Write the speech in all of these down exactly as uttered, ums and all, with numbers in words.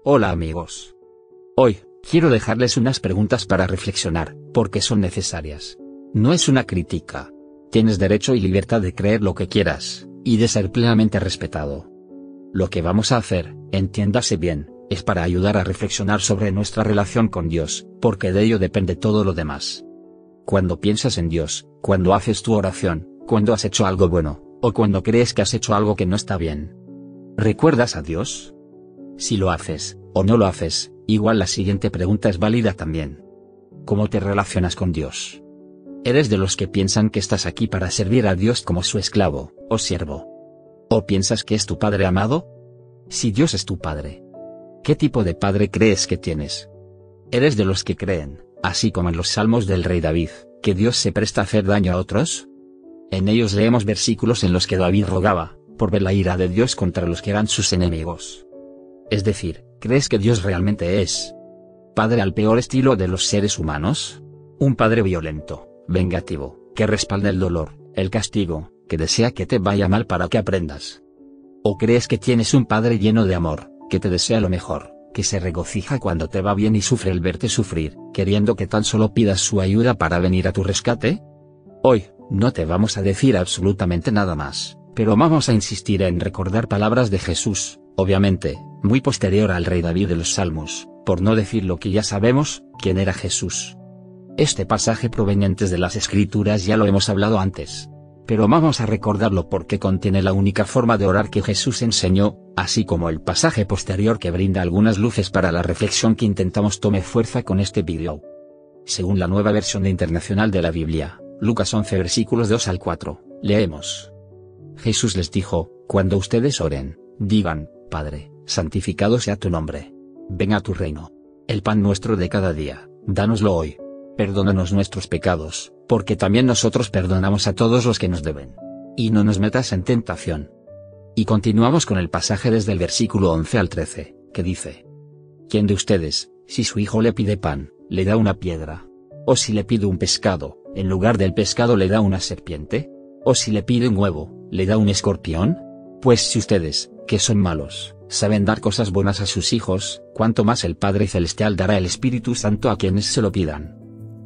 Hola amigos. Hoy, quiero dejarles unas preguntas para reflexionar, porque son necesarias. No es una crítica. Tienes derecho y libertad de creer lo que quieras, y de ser plenamente respetado. Lo que vamos a hacer, entiéndase bien, es para ayudar a reflexionar sobre nuestra relación con Dios, porque de ello depende todo lo demás. Cuando piensas en Dios, cuando haces tu oración, cuando has hecho algo bueno, o cuando crees que has hecho algo que no está bien, ¿recuerdas a Dios? Si lo haces, o no lo haces, igual la siguiente pregunta es válida también. ¿Cómo te relacionas con Dios? ¿Eres de los que piensan que estás aquí para servir a Dios como su esclavo, o siervo? ¿O piensas que es tu Padre amado? Si Dios es tu Padre, ¿qué tipo de Padre crees que tienes? ¿Eres de los que creen, así como en los salmos del rey David, que Dios se presta a hacer daño a otros? En ellos leemos versículos en los que David rogaba, por ver la ira de Dios contra los que eran sus enemigos. Es decir, ¿crees que Dios realmente es Padre al peor estilo de los seres humanos? Un Padre violento, vengativo, que respalda el dolor, el castigo, que desea que te vaya mal para que aprendas. ¿O crees que tienes un Padre lleno de amor, que te desea lo mejor, que se regocija cuando te va bien y sufre el verte sufrir, queriendo que tan solo pidas su ayuda para venir a tu rescate? Hoy, no te vamos a decir absolutamente nada más, pero vamos a insistir en recordar palabras de Jesús, obviamente, muy posterior al rey David de los Salmos, por no decir lo que ya sabemos, quién era Jesús. Este pasaje proveniente de las Escrituras ya lo hemos hablado antes, pero vamos a recordarlo porque contiene la única forma de orar que Jesús enseñó, así como el pasaje posterior que brinda algunas luces para la reflexión que intentamos tome fuerza con este vídeo. Según la Nueva Versión Internacional de la Biblia, Lucas once versículos dos al cuatro, leemos. Jesús les dijo, cuando ustedes oren, digan, Padre, santificado sea tu nombre. Venga tu reino. El pan nuestro de cada día, dánoslo hoy. Perdónanos nuestros pecados, porque también nosotros perdonamos a todos los que nos deben. Y no nos metas en tentación. Y continuamos con el pasaje desde el versículo once al trece, que dice. ¿Quién de ustedes, si su hijo le pide pan, le da una piedra? ¿O si le pide un pescado, en lugar del pescado le da una serpiente? ¿O si le pide un huevo, le da un escorpión? Pues si ustedes, que son malos, saben dar cosas buenas a sus hijos, cuánto más el Padre Celestial dará el Espíritu Santo a quienes se lo pidan.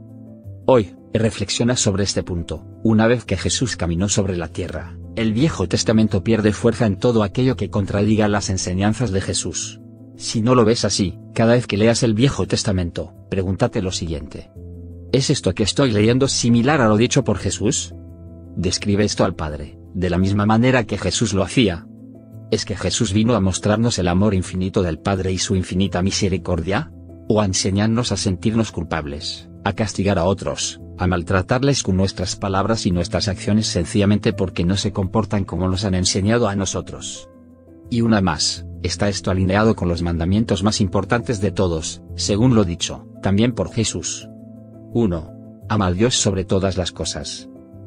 Hoy, reflexiona sobre este punto. Una vez que Jesús caminó sobre la tierra, el Viejo Testamento pierde fuerza en todo aquello que contradiga las enseñanzas de Jesús. Si no lo ves así, cada vez que leas el Viejo Testamento, pregúntate lo siguiente. ¿Es esto que estoy leyendo similar a lo dicho por Jesús? Describe esto al Padre, de la misma manera que Jesús lo hacía. ¿Es que Jesús vino a mostrarnos el amor infinito del Padre y su infinita misericordia? ¿O a enseñarnos a sentirnos culpables, a castigar a otros, a maltratarles con nuestras palabras y nuestras acciones sencillamente porque no se comportan como nos han enseñado a nosotros? Y una más, está esto alineado con los mandamientos más importantes de todos, según lo dicho, también por Jesús. uno. Ama a Dios sobre todas las cosas.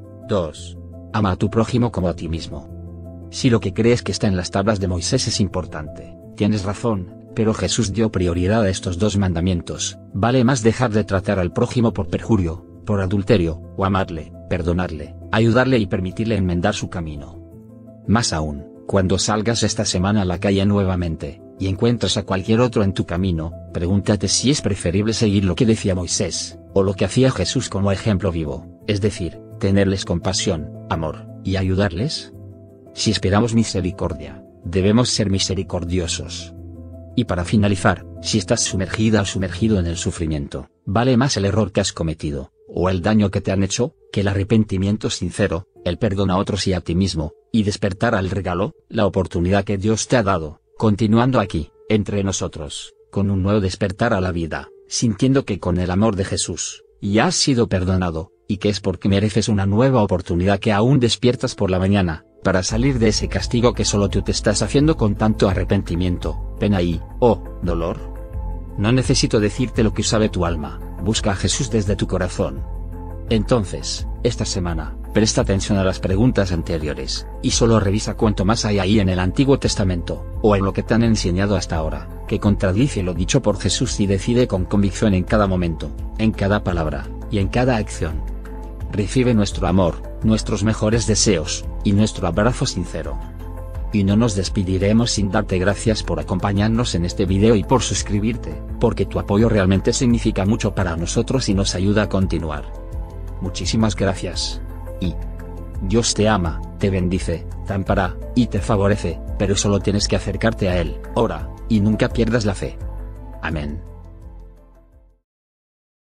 dos. Ama a tu prójimo como a ti mismo. Si lo que crees que está en las tablas de Moisés es importante, tienes razón, pero Jesús dio prioridad a estos dos mandamientos. Vale más dejar de tratar al prójimo por perjurio, por adulterio, o amarle, perdonarle, ayudarle y permitirle enmendar su camino. Más aún, cuando salgas esta semana a la calle nuevamente, y encuentres a cualquier otro en tu camino, pregúntate si es preferible seguir lo que decía Moisés, o lo que hacía Jesús como ejemplo vivo, es decir, tenerles compasión, amor, y ayudarles. Si esperamos misericordia, debemos ser misericordiosos. Y para finalizar, si estás sumergida o sumergido en el sufrimiento, vale más el error que has cometido, o el daño que te han hecho, que el arrepentimiento sincero, el perdón a otros y a ti mismo, y despertar al regalo, la oportunidad que Dios te ha dado, continuando aquí, entre nosotros, con un nuevo despertar a la vida, sintiendo que con el amor de Jesús, ya has sido perdonado, y que es porque mereces una nueva oportunidad que aún despiertas por la mañana, para salir de ese castigo que solo tú te estás haciendo con tanto arrepentimiento, pena y, oh, dolor. No necesito decirte lo que sabe tu alma, busca a Jesús desde tu corazón. Entonces, esta semana, presta atención a las preguntas anteriores, y solo revisa cuánto más hay ahí en el Antiguo Testamento, o en lo que te han enseñado hasta ahora, que contradice lo dicho por Jesús y decide con convicción en cada momento, en cada palabra, y en cada acción. Recibe nuestro amor, nuestros mejores deseos, y nuestro abrazo sincero. Y no nos despediremos sin darte gracias por acompañarnos en este video y por suscribirte, porque tu apoyo realmente significa mucho para nosotros y nos ayuda a continuar. Muchísimas gracias. Y Dios te ama, te bendice, te ampara, y te favorece, pero solo tienes que acercarte a Él, ora, y nunca pierdas la fe. Amén.